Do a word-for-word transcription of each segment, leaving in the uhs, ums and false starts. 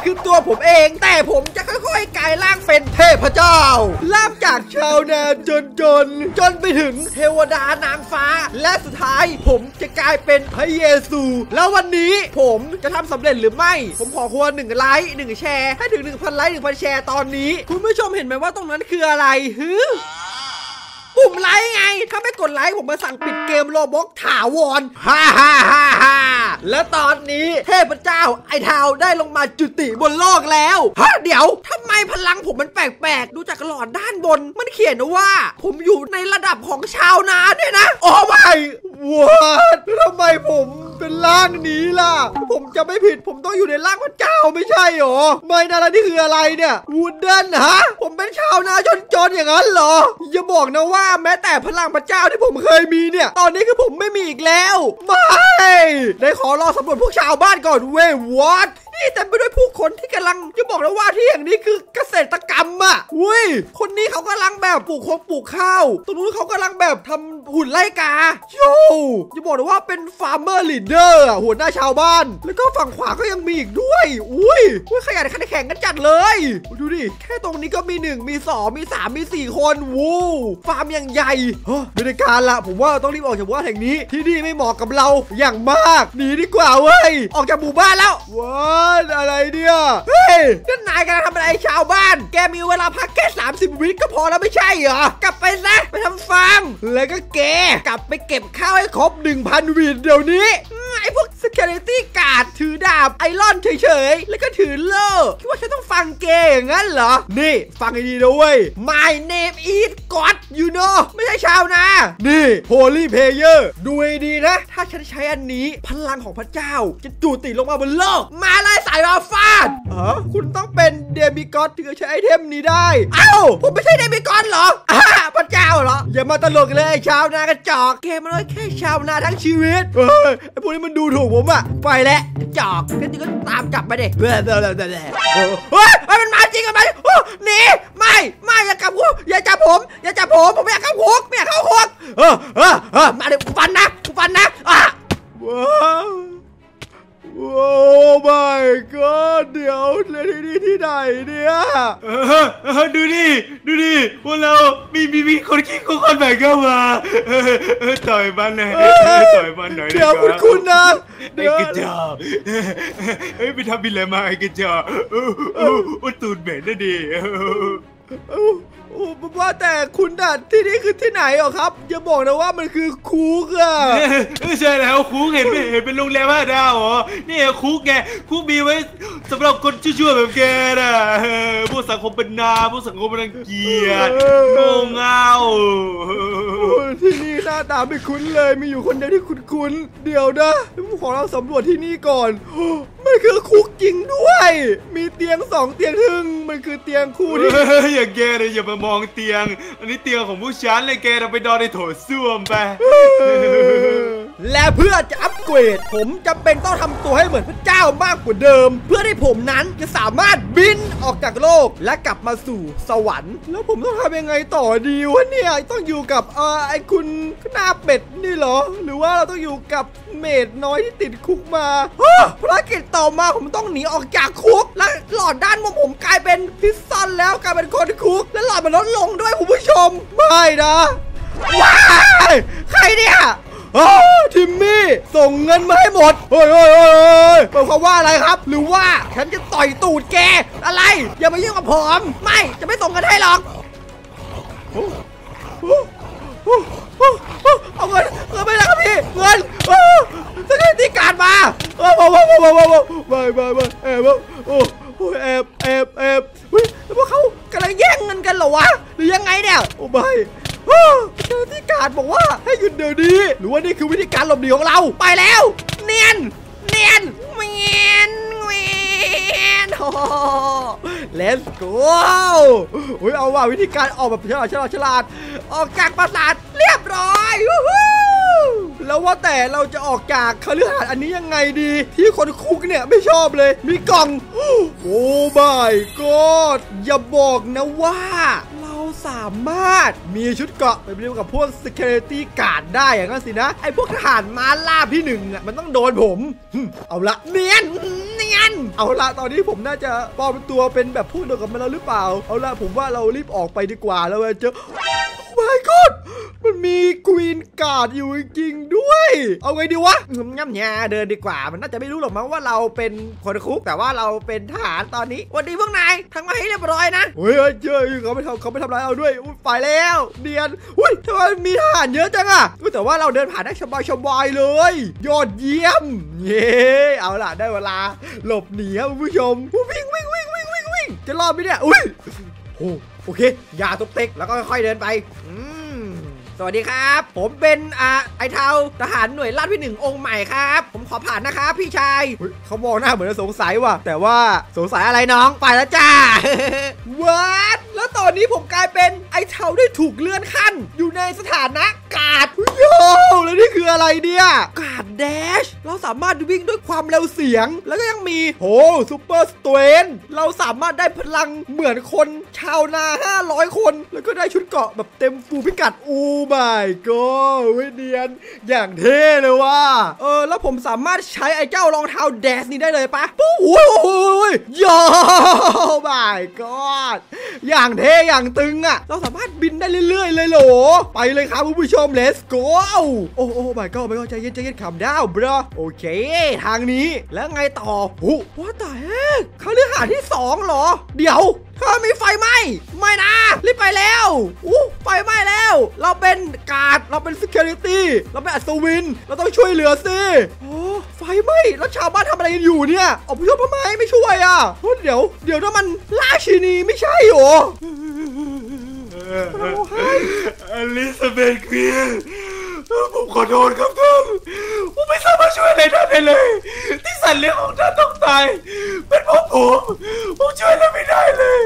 คือตัวผมเองแต่ผมจะค่อยๆกลายร่างเป็นเทพเจ้าเริ่มจากชาวนาจนจนจนไปถึงเทวดานางฟ้าและสุดท้ายผมจะกลายเป็นพระเยซูแล้ววันนี้ผมจะทำสำเร็จหรือไม่ผมขอควรหนึ่งไลค์หนึ่งแชร์ให้ถึง หนึ่งพัน ไลค์ หนึ่งพัน แชร์ตอนนี้คุณผู้ชมเห็นไหมว่าตรงนั้นคืออะไรฮึปุ่มไลค์ไงถ้าไม่กดไลค์ผมมาสั่งปิดเกมโรบล็อกถาวรฮ่าฮ่าฮ่าฮ่าและตอนนี้เทพเจ้าไอทาวได้ลงมาจุติบนโลกแล้วฮะเดี๋ยวทำไมพลังผมมันแปลกๆดูจากหลอดด้านบนมันเขียนว่าผมอยู่ในระดับของชาวนาด้วยนะโอ้ไม่ว้าทำไมผมเป็นร่างนี้ล่ะผมจะไม่ผิดผมต้องอยู่ในร่างพระเจ้าไม่ใช่หรอไม่นะแล้วนี่คืออะไรเนี่ยวูดเดิลฮะผมเป็นชาวนาจนๆอย่างนั้นเหรออย่าบอกนะว่าแม้แต่พลังพระเจ้าที่ผมเคยมีเนี่ยตอนนี้คือผมไม่มีอีกแล้วไม่ได้ขอรอสำรวจพวกชาวบ้านก่อนเว้ยวอทนี่เต็มไปด้วยผู้คนที่กำลังจะบอกนะว่าที่อย่างนี้คือเกษตรกรรมอ่ะเว้ยคนนี้เขากำลังแบบปลูกคงปลูกข้าวตรงนู้นเขากำลังแบบทำหุ่นไล่กาโย่จะบอกนะว่าเป็นฟาร์มเมอร์ลีดเดอร์หัวหน้าชาวบ้านแล้วก็ฝั่งขวาก็ยังมีอีกด้วยอุ้ยขยันขันแข่งกันจัดเลยดูดิแค่ตรงนี้ก็มีหนึ่งมีสองมีสามมีสี่คนวู้ฟาร์มอย่างใหญ่เฮ้ยบรรยากาศละผมว่าต้องรีบออกจากบ้านแห่งนี้ที่นี่ไม่เหมาะกับเราอย่างมากหนีดีกว่าเว้ยออกจากหมู่บ้านแล้วว้าอะไรเนี่ยเฮ้ยนั่นนายกำลังทำอะไรชาวบ้านแกมีเวลาพักแค่สามสิบวิก็พอแล้วไม่ใช่เหรอกลับไปซะไปทำฟาร์มแล้วก็แกกลับไปเก็บข้าวให้ครบ หนึ่งพัน วีดเดี๋ยวนี้ไอ้พวก security guard ถือดาบไอรอนเฉยๆแล้วก็ถือโล่คิดว่าฉันต้องฟังแกอย่างนั้นเหรอนี่ฟังให้ดีด้วย My name is God you know ไม่ใช่ชาวนานี่ Holy Player ดูให้ดีนะถ้าฉันใช้อันนี้พลังของพระเจ้าจะจุติลงมาบนโลกมาเลยสายมาฟาดเออคุณต้องเป็นเดมิกอดถึงจะใช้ไอเทมนี้ได้เอ้าผมไม่ใช่เดมิกอดเหรออ่าพระเจ้าเหรออย่ามาตลกเลยชาวนากระจอกแกมันเลยแค่ชาวนาทั้งชีวิตเฮ้ยไอพวกนี้มันดูถูกผมอะไปแล้วจอกแค่นี้ก็ตามกลับไปดิเฮ้ยเฮ้ยมันมาจริงกันไหมหนีไม่ไม่อย่าจับผมอย่าจับผมอย่าจับผมผมไม่อยากเข้าคุกไม่อยากเข้าคุกเออเออเออมาเดี๋ยวฟันนะฟันนะอ่ะว้าวโอ้ my god เดี๋ยวเลยที่นี่ที่ไหนเนี่ยดูดิดูดิพวกเรามีมีมีคนขี้คุกคนใหม่เข้ามาต่อยมันเลยต่อยมันหน่อยเดี๋ยวคุณคุณนะไอ้กระจอกเฮ้ยไปทำบินอะไรมาไอ้กระจอกอุ้ยตูดเหม็นนะดิโอ้ว่าแต่คุณน่ะที่นี่คือที่ไหนหรอครับอย่าบอกนะว่ามันคือคุกอะใช่แล้วคุกเห็นไหมเห็นเป็นโรงแรมห้าดาวเหรอนี่คุกไงคุกมีไว้สำหรับคนชั่วๆแบบแกน่ะพวกสังคมเป็นนาพวกสังคมรังเกียจโง่เง่าที่นี่หน้าตาไม่คุ้นเลยมีอยู่คนเดียวที่คุ้นๆเดี๋ยวนะขอเราสำรวจที่นี่ก่อนมันคือคุกจริงด้วยมีเตียงสองเตียงทึ่งมันคือเตียงคู่ที่อย่างแกเลยอย่ามามองเตียงอันนี้เตียงของผู้ฉันเลยแกเราไปนอนในโถส้วมไปและเพื่อจะอัปเกรดผมจำเป็นต้องทำตัวให้เหมือนพระเจ้ามากกว่าเดิมเพื่อที่ผมนั้นจะสามารถบินออกจากโลกและกลับมาสู่สวรรค์แล้วผมต้องทำยังไงต่อดีวะเนี่ยต้องอยู่กับเออไอคุณหน้าเป็ดนี่เหรอหรือว่าเราต้องอยู่กับเมดน้อยที่ติดคุกมาภารกิจต่อมาผมต้องหนีออกจากคุกและหลอดด้านบนผมกลายเป็นพิซซ่อนแล้วกลายเป็นคนคุกและหลอดมันลดลงด้วยคุณผู้ชมไม่นะว้ายใครเนี่ยโอ้ทิมมี่ส่งเงินมาให้หมดเฮ้ยเฮ้ยเฮ้ยเป็นความว่าอะไรครับหรือว่าฉันจะต่อยตูดแกอะไรอย่ามายุ่งกับผมไม่จะไม่ส่งเงินให้หรอกเอาเงินเงินไปแล้วครับพี่เงินจะได้ที่การมาเออมามามามามาไม่ไม่ไม่แอบโอ้แอบแอบแอบเฮ้ยพวกเขากำลังแย่งเงินกันเหรอวะหรือยังไงเนี่ยโอ้ไม่เจ้าที่การบอกว่าให้หยุดเดี๋ยวนี้หรือว่านี่คือวิธีการหลบหนีของเราไปแล้วเนียนเนียนเนียนเนียนโอ้ let's go โอ้ยเอาว่าวิธีการออกแบบฉลาดฉลาดฉลาดออกจากปราสาทเรียบร้อยแล้วว่าแต่เราจะออกจากคฤหาสน์อันนี้ยังไงดีที่คนคุกเนี่ยไม่ชอบเลยมีกล่องโอ้ my god อย่าบอกนะว่าเราสามารถมีชุดเกราะไปเรียกกับพวก security guard ได้อย่างนั้นสินะไอ้พวกทหารม้าลาบที่หนึ่งอ่ะมันต้องโดนผมเอาละเนียนเนียนเอาละตอนนี้ผมน่าจะปลอมตัวเป็นแบบพวกเดียวกับมันแล้วหรือเปล่าเอาละผมว่าเรารีบออกไปดีกว่าแล้วเจอmy god มันมีควีนการ์ดอยู่จริงด้วยเอาไงดีวะง่ำแง่เดินดีกว่ามันน่าจะไม่รู้หรอกมั้งว่าเราเป็นคนคุกแต่ว่าเราเป็นทหารตอนนี้วันดีพวกนายทั้งมาให้เรียบร้อยนะเฮ้ยเจ้ยเขาไม่ทำเขาไม่ทำร้ายเอาด้วยไปแล้วเดียนอุ้ยทำไมมีทหารเยอะจังอะแต่ว่าเราเดินผ่านได้สบายสบายเลยยอดเยี่ยมเย้เอาล่ะได้เวลาหลบหนีครับคุณผู้ชมวิ่งวิ่งวิ่งวิ่งวิ่งวิ่งจะรอดไหมเนี่ยอุ้ยโอ้โอเคอย่าตุกเต็กแล้วก็ค่อยๆเดินไปอืมสวัสดีครับผมเป็นอ่าไอเทาทหารหน่วยราชที่หนึ่งองค์ใหม่ครับผมขอผ่านนะครับพี่ชายเขามองหน้าเหมือนจะสงสัยว่ะแต่ว่าสงสัยอะไรน้องไปแล้วจ้า วัดแล้วตอนนี้ผมกลายเป็นไอเทาได้ถูกเลื่อนขั้นอยู่ในสถานะการ์ดโย่แล้วนี่คืออะไรเนี่ยการ์ดแดชเราสามารถวิ่งด้วยความเร็วเสียงแล้วก็ยังมีโอ้ซูเปอร์สเตรนเราสามารถได้พลังเหมือนคนชาวนาห้าร้อยคนแล้วก็ได้ชุดเกราะแบบเต็มฟูลพิกัดอูmy god เว้ยเนียนอย่างเท่เลยว่ะเออแล้วผมสามารถใช้ไอ้เจ้ารองเท้าแดชนี้ได้เลยปะปุ๊บโอ้ยโย่ my god อย่างเท่อย่างตึงอ่ะเราสามารถบินได้เรื่อยๆเลยโหลไปเลยครับคุณผู้ชม let's go โอ้โอ้ my god my god ใจเย็นใจเย็นขำดาวบรอโอเคทางนี้แล้วไงต่อโอ้ว่าแต่เฮ้ยคฤหาสน์ที่สองเหรอเดี๋ยวถ้ามีไฟไหม้ไม่นะรีบไปแล้วอู้ไฟไหม้แล้วเราเป็นการ์ดเราเป็น security เราเป็นอัศวินเราต้องช่วยเหลือสิโอ้ไฟไหม้แล้วชาวบ้านทำอะไรกันอยู่เนี่ยอพยพทำไมไม่ช่วยอ่ะเดี๋ยวเดี๋ยวถ้ามันราชินีไม่ใช่หรออลิซาเบธควีนผมขอโทษครับท่านผมไม่สามารถช่วยอะไรท่านได้เลยที่สัตว์เลี้ยงของท่านต้องตายเป็นเพราะผมผมช่วยอะไรไม่ได้เลย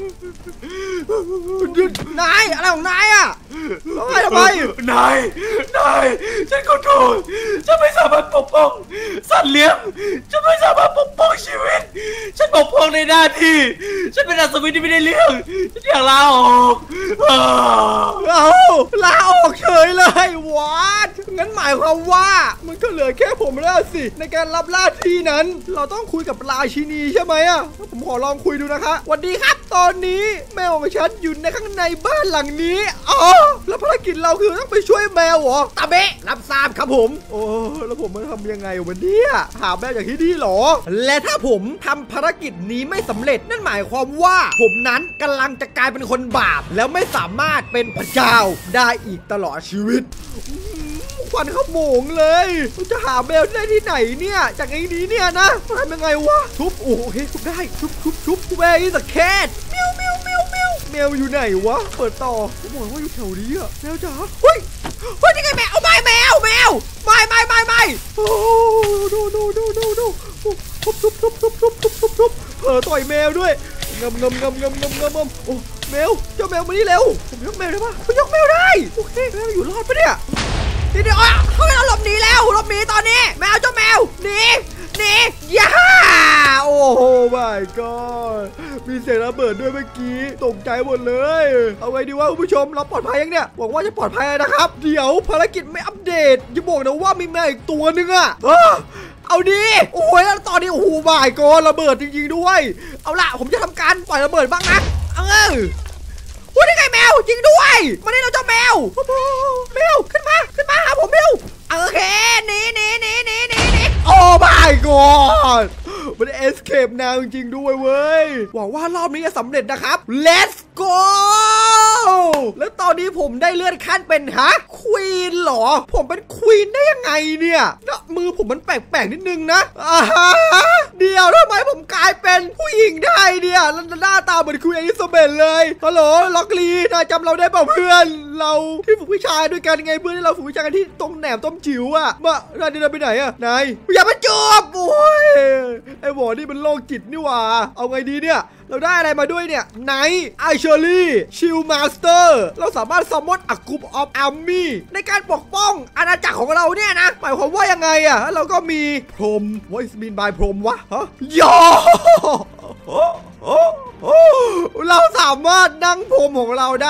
นายอะไรของนายอ่ะร้องไห้ทำไมนายนายฉันขอโทษฉันไม่สามารถปกป้องสัตว์เลี้ยงฉันไม่สามารถปกป้องชีวิตฉันปกป้องในหน้าที่ฉันเป็นอัศวินที่ไม่ได้เลี้ยงฉันอยากลาออกเอาลาออกเฉยเลยวัดงั้นหมายความว่ามันก็เหลือแค่ผมแล้วสิในการรับหน้าที่นั้นเราต้องคุยกับราชินีใช่ไหมอ่ะผมขอลองคุยดูนะคะสวัสดีครับตอนนี้แมวของฉันอยู่ในข้างในบ้านหลังนี้อ๋อแล้วภารกิจเราคือต้องไปช่วยแมวเหรอตาเบะรับทราบครับผมโอ้แล้วผมจะทำยังไงวันนี้หาแมวอย่างที่ดีหรอและถ้าผมทำภารกิจนี้ไม่สำเร็จนั่นหมายความว่าผมนั้นกำลังจะกลายเป็นคนบาปแล้วไม่สามารถเป็นพระเจ้าได้อีกตลอดชีวิตควันขโมงเลยจะหาแมวได้ที่ไหนเนี่ยจากไอ้นี้เนี่ยนะทำยังไงวะทุบโอเคทุบได้ทุบทุบทุบแวร์อิสแคทเมียวเมียวเมียวเมียวแมวอยู่ไหนวะเปิดต่อผมบอกว่าอยู่แถวนี้อะแมวจ๋าเฮ้ยเฮ้ยนี่ไงแมวเอาไม่แมวแมวไม่ไม่ไม่ไม่โอ้ดูดูดูดูดูทุบทุบทุบทุบทุบทุบทุบทุบเผลอต่อยแมวด้วยงำงำงำงำงำงำงำโอ้แมวเจ้าแมวมานี่เร็วผมยกแมวได้ปะผมยกแมวได้โอเคแมวอยู่รอดปะเนี่ยเดี๋ยวเดี๋ยวเขาให้เราหลบหนีแล้วหลบหนีตอนนี้แมวเจ้าแมวหนีหนีย่าโอ้โห my god มีเสียงระเบิดด้วยเมื่อกี้ตกใจหมดเลยเอาไงดีวะคุณผู้ชมเราปลอดภัยยังเนี่ยหวังว่าจะปลอดภัยนะครับเดี๋ยวภารกิจไม่อัปเดตอย่าบอกนะว่ามีแมวอีกตัวนึงอะเอาดิโอ้ยแล้วตอนนี้โอ้โห my god ระเบิดจริงๆด้วยเอาล่ะผมจะทำการปล่อยระเบิดบ้างนะเออพูดได้ไงแมวจริงด้วยมาได้เราเจ้าแมวแมวขึ้นมาขึ้นมาหาผมเร็วโอเคหนีหนีหนีหนีหนีหนีโอ้ my god มันเอสเคปแนวจริงด้วยเว้ยหวังว่ารอบนี้จะสำเร็จนะครับ let's go แล้วตอนนี้ผมได้เลื่อนขั้นเป็นฮะควีนเหรอผมเป็นควีนได้ยังไงเนี่ยมือผมมันแปลกๆนิดนึงนะเดี๋ยวทำไมผมกลายเป็นผู้หญิงได้เนี่ยแล้วหน้าตาเหมือนควีนอลิซาเบธเลยฮัลโหลล็อกลีนายจำเราได้เปล่าเพื่อนเราที่ฝึกวิชาด้วยกันไงเพื่อนที่เราฝึกวิชากันที่ตรงแหนมต้มจิ๋วอะมานายเดินไปไหนอะนายอย่ามาจูบโอ้ยไอ้หมอนี่มันโรคจิตนี่หว่าเอาไงดีเนี่ยเราได้อะไรมาด้วยเนี่ยไนท์ไอเชอรี่ชิลมาสเตอร์เราสามารถซัมมอนอักรุ๊ปออฟอาร์มี่ในการปกป้องอาณาจักรของเราเนี่ยนะหมายความว่ายังไงอะแล้วเราก็มีพรหม What is mean by พรหมวะฮะยอเราสามารถนั่งพรมของเราได้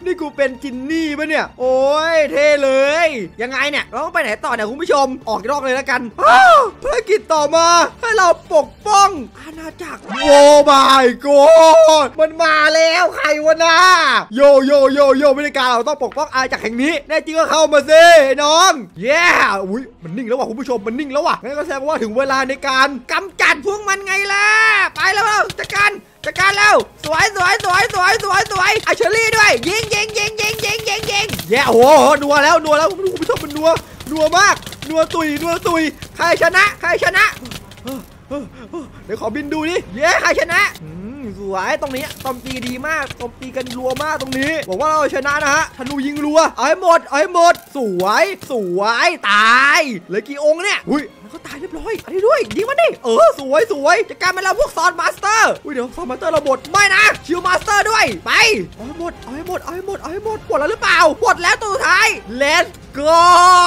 นี่กูเป็นจินนี่ปะเนี่ยโอ้ยเท่เลยยังไงเนี่ยเราต้องไปไหนต่อเนี่ยคุณผู้ชมออกนอกเลยแล้วกันภารกิจต่อมาให้เราปกป้องอาณาจักรโอ้ my god มันมาแล้วใครวะนะโยโยโยโยไม่ได้การเราต้องปกป้องอาณาจักรแห่งนี้แน่จริงก็เข้ามาสิน้องเย้อุ้ยมันนิ่งแล้วว่ะคุณผู้ชมมันนิ่งแล้วว่ะงั้นก็แสดงว่าถึงเวลาในการกำจัดพวกมันไงล่ะไปแล้วจัดการจัดการแล้วสวยสวยสวยสวยสวยสวยเอาเชอรี่ด้วยยิงยิงยิงยิงยิงยิงยิงแย่โอ้โหนัวแล้วนัวแล้วคุณผู้ชมมันนัวนัวมากนัวตุยนัวตุยใครชนะใครชนะเดี๋ยวขอบินดูดิเย้ใครชนะสวยตรงนี้ตอมตีดีมากตอมตีกันรัวมากตรงนี้บอกว่าเราชนะนะฮะธนูยิงรัวเอาให้หมดเอาให้หมดสวยสวยตายเหลือกี่องค์เนี่ยอุ้ยมันก็ตายเรียบร้อยอันนี้ด้วยยิงมันดิเออสวยสวยจะกลายเป็นเราพวกซอนมาสเตอร์อุ้ยเดี๋ยวซอนมาสเตอร์เราหมดไม่นะชิลมาสเตอร์ด้วยไปเอาให้หมดเอาให้หมดเอาให้หมดเอาให้หมดหมดแล้วหรือเปล่าหมดแล้วตัวสุดท้าย let's go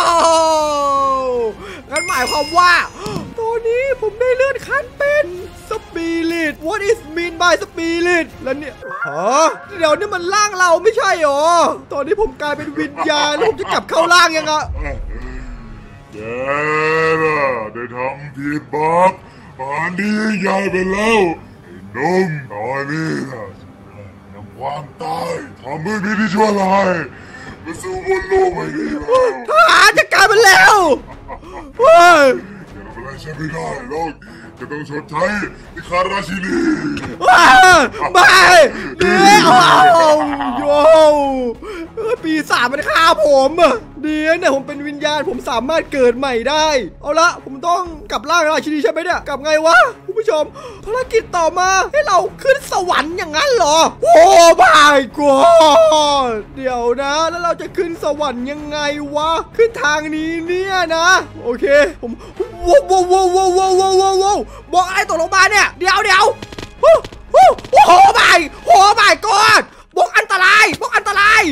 งั้นหมายความว่าตอนนี้ผมได้เลื่อนขั้นเป็นสปิริต what is mean by spirit แล้วเนี่ยฮะเดี๋ยวนี่มันร่างเราไม่ใช่หรอตอนนี้ผมกลายเป็นวิญญาณแล้วผมจะกลับเข้าร่างยังไงแกน่ะได้ทำผิดบักป่านนี้ใหญ่ไปแล้วไอ้หนุ่มตอนนี้นะนำความตายทำมือพี่ที่ชั่วร้ายมาสู่บนโลกใบนี้แล้วทหารจัดการมันแล้วเฮ้ยอย่าทำอะไรฉันไม่ได้หรอกจะต้องชดใช้ที่คาราชินีไม่เดี๋ยวโย่ปีศาจมันฆ่าผมเดี๋ยวเนี่ยผมเป็นวิญญาณผมสามารถเกิดใหม่ได้เอาละผมต้องกลับร่างราชินีใช่ไหมเนี่ยกลับไงวะคุณผู้ชมภารกิจต่อมาให้เราขึ้นสวรรค์อย่างนั้นเหรอโอ้ my god เดี๋ยวนะแล้วเราจะขึ้นสวรรค์ยังไงวะขึ้นทางนี้เนี่ยนะโอเคผมว้าวว้าวว้าวว้าวว้าวว้าวว้าวบอกอะไรตกลงมาเนี่ยเดี๋ยวเดี๋ยวโอ้โหโอ้โหไม่โอ้ไม่กอดบอกอันตรายบอกอันตราย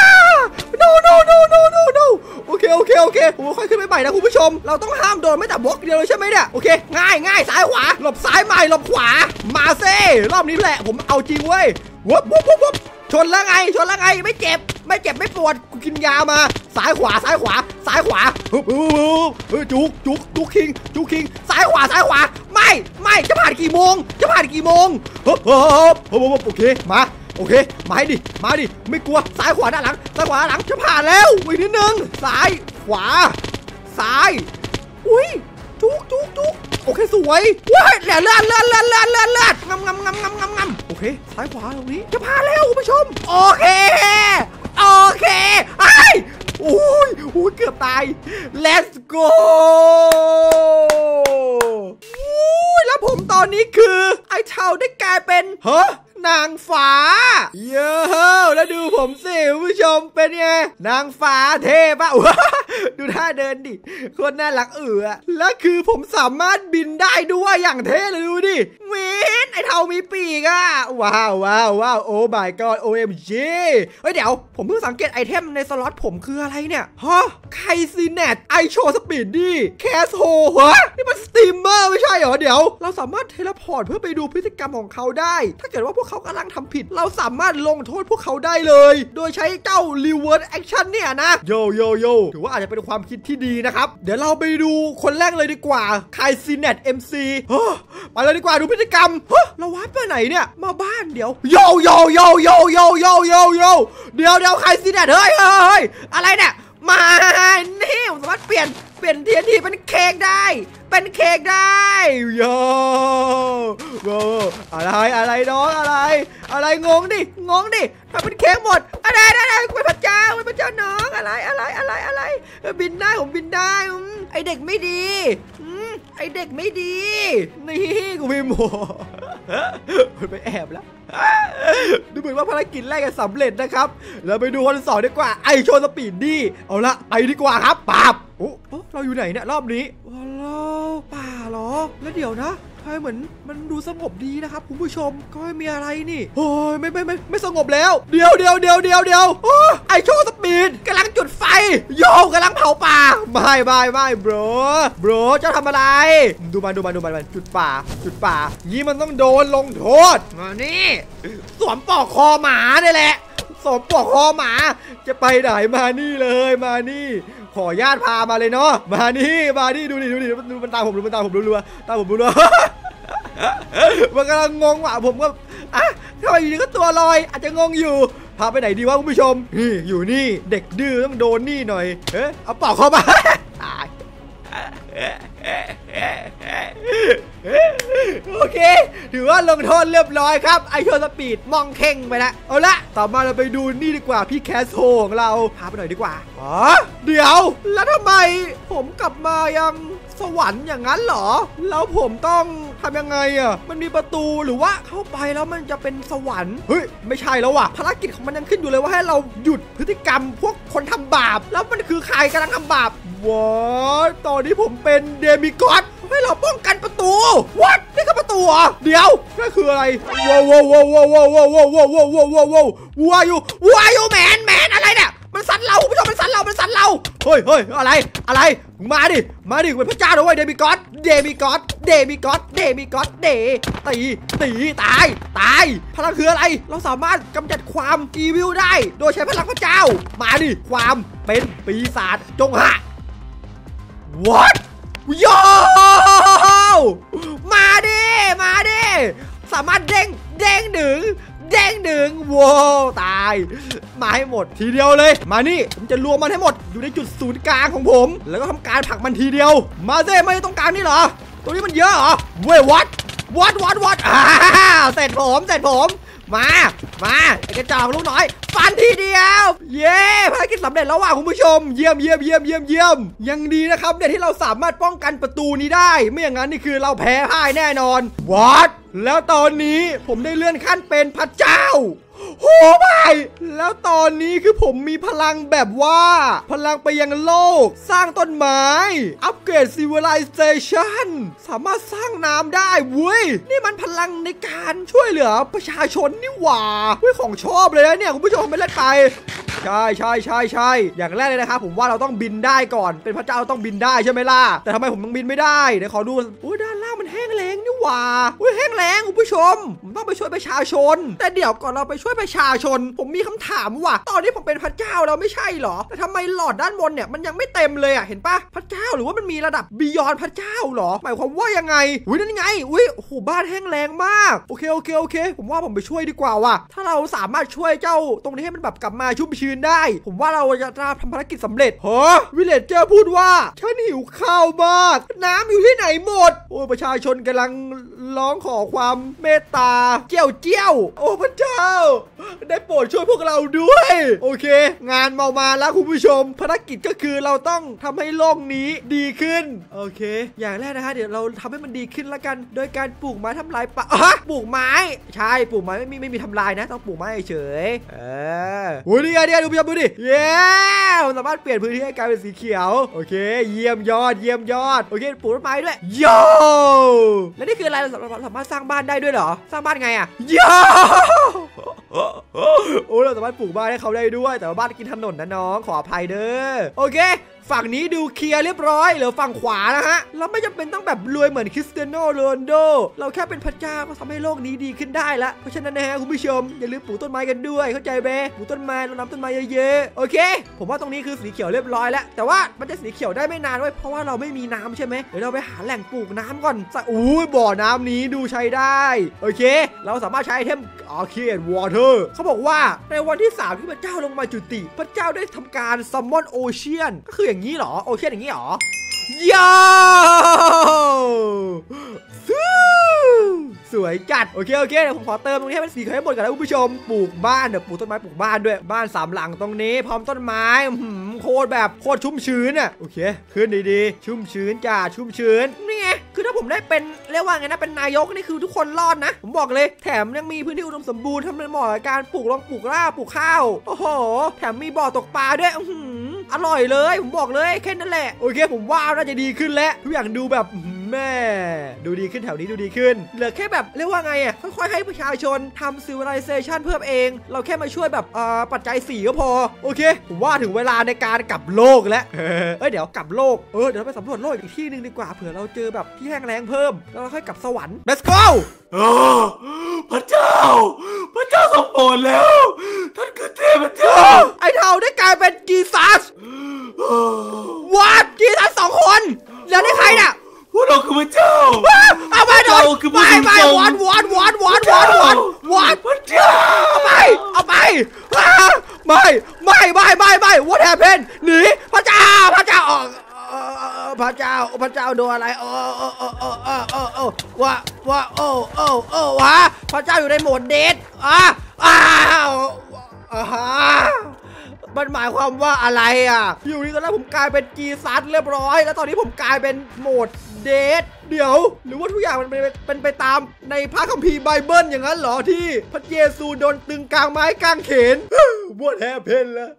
no no no no no no โอเคโอเคโอเคผมค่อยขึ้นไปใหม่นะคุณผู้ชมเราต้องห้ามโดนไม่แต่บล็อกเดียวเลยใช่ไหมเนี่ยโอเคง่ายง่ายซ้ายขวาหลบซ้ายใหม่หลบขวามาเซ่รอบนี้แหละผมเอาจริงเว้ยวุบวุบวุบวุบชนแล้วไงชนแล้วไงไม่เจ็บไม่เจ็บไม่ปวดกูกินยามาซ้ายขวาซ้ายขวาซ้ายขวาฮึบฮึบฮึบจุกจุกจุกคิงจุกคิงซ้ายขวาซ้ายขวาไม่ไม่จะผ่านกี่โมงจะผ่านกี่โมงฮึบฮึบฮึบฮึบโอเคมาโอเคมาให้ดิมาดิไม่กลัวซ้ายขวาด้านหลังซ้ายขวาด้านหลังจะผ่านแล้วอีกนิดนึงซ้ายขวาซ้ายอุ้ยจุกจุกจุกโอเคสวยว้ายเลื่อนเลื่อนเลื่อนเลื่อนเลื่อนเลื่อนเลื่อนงำงำงำงำงำงำโอเคซ้ายขวาตรงนี้จะผ่านแล้วคุณผู้ชมโอเคโอเคไอ้อุ้ยอุ้ยเกือบตาย let's go อุ้ยแล้วผมตอนนี้คือไอ้เท่าได้กลายเป็นเฮ้นางฟ้าเย้แล้วดูผมสิคุณผู้ชมเป็นไงนางฟ้าเท่ปะดูท่าเดินดิคนน่ารักเอือแล้วคือผมสามารถบินได้ด้วยอย่างเท่เลยดูดิเวนไอเท่ามีปีกอะว้าวว้าวว้าวโอ้ my god โอ เอ็ม จี เฮ้ยเดี๋ยวผมเพิ่งสังเกตไอเทมในสล็อตผมคืออะไรเนี่ยฮะไคซีเนตไอโชสปีดดี้แคสโฮฮะนี่มันสตรีมเมอร์ไม่ใช่เหรอเดี๋ยวเราสามารถเทเลพอร์ตเพื่อไปดูพฤติกรรมของเขาได้ถ้าเกิดว่าพวกเขากำลังทำผิดเราสามารถลงโทษพวกเขาได้เลยโดยใช้เจ้า reverse action เนี่ยนะโยโยโยถือว่าอาจจะเป็นความคิดที่ดีนะครับเดี๋ยวเราไปดูคนแรกเลยดีกว่าไคซีเนต เอ็ม ซี ไปเลยดีกว่าดูพฤติกรรมเราวาร์ปไปไหนเนี่ยมาบ้านเดี๋ยวโยโยโยโยโยโยโยโยเดี๋ยวเดี๋ยวไคซีเนตเฮ้ยเฮ้ยอะไรเนี่ยมานี่ผมสามารถเปลี่ยนเปลี่ยนทีทีเป็นเค้กได้เป็นเค้กได้โยโยอะไรอะไรน้องอะไรอะไรงงดิงงดิทำเป็นเค้กหมดอะไรอะไรเป็นพระเจ้าเป็นพระเจ้าน้องอะไรอะไรอะไรอะไรบินได้ผมบินได้ไอเด็กไม่ดีไอเด็กไม่ดีนี่กูพิมพ์หมดไปแอบแล้วดูเหมือนว่าภารกิจแรกจะสำเร็จนะครับเราไปดูคนสองดีกว่าไอโชว์สปีดดี้เอาละไปดีกว่าครับปับโอ้เราอยู่ไหนเนี่ยรอบนี้ว้าวป่าเหรอแล้วเดี๋ยวนะทำไมเหมือนมันดูสงบดีนะครับคุณผู้ชมก็ไม่มีอะไรนี่โอ้ยไม่ไม่ไม่ไม่สงบแล้วเดี๋ยวเดี๋ยวเดี๋ยวเดี๋ยวเดี๋ยวไอโชว์สปีดกำลังจุดไฟโยกำลังเผาป่าไม่ไม่ไม่บรบรเจ้าทำอะไรดูมันดูมันดูมันจุดป่าจุดป่ายี่มันต้องโดนลงโทษมานี่สวมปอกคอหมาเนี่ยแหละสมปลอกคอหมาจะไปไหนมานี่เลยมานี่ขอญาติพามาเลยเนาะมานี่มานี่ดูดิดูดิดูมันตามผมดูมันตามผมรัวๆตามผมรัวๆมันกำลังงงว่ะผมก็อ่ะทำไมอยู่ดีก็ตัวลอยอาจจะงงอยู่พาไปไหนดีวะคุณผู้ชมนี่อยู่นี่เด็กดื้อต้องโดนนี่หน่อยเอ๊ะเอาปลอกคอมาตายโอเคถือว่าลงโทษเรียบร้อยครับไอโชว์สปีดมองเข่งไปแล้วเอาละต่อมาเราไปดูนี่ดีกว่าพี่แคสโฮของเราพาไปหน่อยดีกว่าอ๋อเดี๋ยวแล้วทำไมผมกลับมายังสวรรค์อย่างนั้นเหรอแล้วผมต้องทำยังไงอ่ะมันมีประตูหรือว่าเข้าไปแล้วมันจะเป็นสวรรค์เฮ้ยไม่ใช่แล้วว่ะภารกิจของมันยังขึ้นอยู่เลยว่าให้เราหยุดพฤติกรรมพวกคนทำบาปแล้วมันคือใครกำลังทำบาปว้าตอนนี้ผมเป็นเดมิกอสให้เราป้องกันประตูวัดนี่คือประตูเหรอเดี๋ยวนั่นคืออะไรว้าวว้าวว้าวว้าวว้าวว้าวว้าวว้าวว้าวว้าวว้าวว้าวว้าวอยู่ว้าวอยู่แมนแมนอะไรเนี่ยมันสั่นเราคุณผู้ชมมันสั่นเรามันสั่นเราเฮ้ยเฮ้ยอะไรอะไรมาดิมาดิเป็นพระเจ้าด้วยเดมิกอสเดมิกอสเดมิกอสเดมิกอสเดตีตีตายตายพลังคืออะไรเราสามารถกำจัดความอีวิลได้โดยใช้พลังพระเจ้ามาดิความเป็นปีศาจจงหะ what โยมาดิมาดิสามารถเด้งเด้งดึงเด้งดึงว้าวตายมาให้หมดทีเดียวเลยมานี่ผมจะรวมมันให้หมดอยู่ในจุดศูนย์กลางของผมแล้วก็ทำการผลักมันทีเดียวมาเซ่ไม่ตรงกลางนี่เหรอตรงนี้มันเยอะเหรอเว้ยวัดวัดวัดวัดอ่าเสร็จผมเสร็จผมมามาไอ้กระจอกลูกน้อยฟันทีเดียวเย้ภารกิจสำเร็จแล้วว่ะคุณผู้ชมเยี่ยมเยี่ยมเยี่ยมเยี่ยมเยี่ยมยังดีนะครับเนี่ยที่เราสามารถป้องกันประตูนี้ได้ไม่อย่างนั้นนี่คือเราแพ้พ่ายแน่นอนวัดแล้วตอนนี้ผมได้เลื่อนขั้นเป็นพระเจ้าโอ้ไม่แล้วตอนนี้คือผมมีพลังแบบว่าพลังไปยังโลกสร้างต้นไม้อัปเกรด Civilization สามารถสร้างน้ำได้เว้ยนี่มันพลังในการช่วยเหลือประชาชนนี่หว่าเว้ยของชอบเลยนะเนี่ยคุณผู้ชมไม่เล่นไปใช่ใช่ใช่ใช่อย่างแรกเลยนะครับผมว่าเราต้องบินได้ก่อนเป็นพระเจ้าต้องบินได้ใช่ไหมล่ะแต่ทำไมผมต้องบินไม่ได้เดี๋ยวขอดูโอ้ยด้านล่างมันแห้งแล้งนี่หว่าโอ้ยแห้งแล้งคุณผู้ชมผมต้องไปช่วยประชาชนแต่เดี๋ยวก่อนเราไปช่วยประชาชนผมมีคำถามว่าตอนนี้ผมเป็นพระเจ้าแล้วไม่ใช่หรอแต่ทำไมหลอดด้านบนเนี่ยมันยังไม่เต็มเลยอ่ะเห็นปะพระเจ้าหรือว่ามันมีระดับบียอนพระเจ้าหรอหมายความว่ายังไงอุ้ยนั่นไงอุ้ยโอ้โหบ้านแห้งแล้งมากโอเคโอเคโอเคผมว่าผมไปช่วยดีกว่าว่ะถ้าเราสามารถช่วยเจ้าตรงนี้ให้มันแบบกลับมาชุ่มชื้นได้ผมว่าเราจะทำภารกิจสำเร็จฮะวิลเลจเจอร์พูดว่าฉันหิวข้าวมากน้ำอยู่ที่ไหนหมดโอ้ประชาชนกำลังร้องขอความเมตตาเจียวเจียวโอ้พระเจ้าได้โปรดช่วยพวกเราด้วยโอเคงานเมามาแล้วคุณผู้ชมภารกิจก็คือเราต้องทำให้โลกนี้ดีขึ้นโอเคอย่างแรกนะคะเดี๋ยวเราทำให้มันดีขึ้นแล้วกันโดยการปลูกไม้ทำลายป่าอะปลูกไม้ใช่ปลูกไม้ไม่มีไม่มีทำลายนะต้องปลูกไม้เฉยเออโอ้ยนี่ไงเนี่ยดูพี่ดูดิเย้เราสามารถเปลี่ยนพื้นที่ให้กลายเป็นสีเขียวโอเคเยี่ยมยอดเยี่ยมยอดโอเคปลูกต้นไม้ด้วยโยแล้วนี่คืออะไรเราสามารถสร้างบ้านได้ด้วยเหรอสร้างบ้านไงอะโยโอ้เราสามารถปลูกบ้านให้เขาได้ด้วยแต่ว่าบ้านกินถนนนะน้องขออภัยเด้อโอเคฝั่งนี้ดูเคลียร์เรียบร้อยเหลือฝั่งขวานะฮะเราไม่จำเป็นต้องแบบรวยเหมือนคริสเตียโนโรนัลโดเราแค่เป็นพระเจ้าก็ทำให้โลกนี้ดีขึ้นได้ละเพราะฉะนั้นนะฮะคุณผู้ชมอย่าลืมปลูกต้นไม้กันด้วยเข้าใจไหมปลูกต้นไม้รดน้ำต้นไม้เยอะๆโอเคผมว่าตรงนี้คือสีเขียวเรียบร้อยแล้วแต่ว่ามันจะสีเขียวได้ไม่นานด้วยเพราะว่าเราไม่มีน้ำใช่ไหมเดี๋ยวเราไปหาแหล่งปลูกน้ำก่อนอู้บ่อน้ำนี้ดูใช้ได้โอเคเราสามารถใช้ไอเทมอ๋อ Create Water เขาบอกว่าในวันที่สามที่พระเจ้าลงมาจุติพระเจ้าได้ทำการ Summon Ocean ก็คืออย่างนี้เหรอโอเชียนอย่างนี้เหรอยาวสวยจัดโอเคโอเคเดี๋ยวผมขอเติมตรงนี้ให้เป็นสีเขียวให้หมดก่อนนะคุณผู้ชมปลูกบ้านเดี๋ยวปลูกต้นไม้ปลูกบ้านด้วยบ้านสามหลังตรงนี้พร้อมต้นไม้โคตรแบบโคตรชุ่มชื้นอ่ะโอเคขึ้นดีๆชุ่มชื้นจ้าชุ่มชื้นนี่ไงคือถ้าผมได้เป็นเรียกว่าไงนะเป็นนายกนี่คือทุกคนรอดนะผมบอกเลยแถมยังมีพื้นที่อุดมสมบูรณ์ทำให้เหมาะกับการปลูกลองปลูกล่าปลูกข้าวโอ้โหแถมมีบ่อตกปลาด้วยอร่อยเลยผมบอกเลยแค่นั้นแหละโอเคผมว่าน่าจะดีขึ้นแล้วทุกอย่างดูแบบแม่ดูดีขึ้นแถวนี้ดูดีขึ้นเหลือแค่แบบเรียกว่าไงอ่ะค่อยๆให้ประชาชนทำ civilization เพิ่มเองเราแค่มาช่วยแบบเอ่อปัจจัยสี่ก็พอโอเคผมว่าถึงเวลาในการกลับโลกแล้วเอ้ยเดี๋ยวกลับโลกเออเดี๋ยวเราไปสำรวจโลกอีกที่นึงดีกว่าเผื่อเราเจอแบบที่แห้งแล้งเพิ่มแล้วเราค่อยกลับสวรรค์ let's go พระเจ้าพระเจ้าทรงโปรดแล้วท่านคือเท what พระเจ้าเอาไปเอาไปไม่ไม่ไม่ไม่ไม่ what happened หนีพระเจ้าพระเจ้าพระเจ้าพระเจ้าโดนอะไรโอ้โอ้โอ้โอ้โอ้โอ้โอ้ว่าว่าโอ้โอ้โอ้วะพระเจ้าอยู่ในโหมดเดทอ่ะอ้าวอ่าฮะมันหมายความว่าอะไรอ่ะอยู่นี่ตอนแรกผมกลายเป็นกีซัสเรียบร้อยแล้วตอนนี้ผมกลายเป็นโหมดเดทเดี๋ยวหรือว่าทุกอย่างมันเป็นเป็นไปตามในพระคัมภีร์ไบเบิลอย่างนั้นเหรอที่พระเยซูโดนตึงกลางไม้กางเขน What happened ล่ะ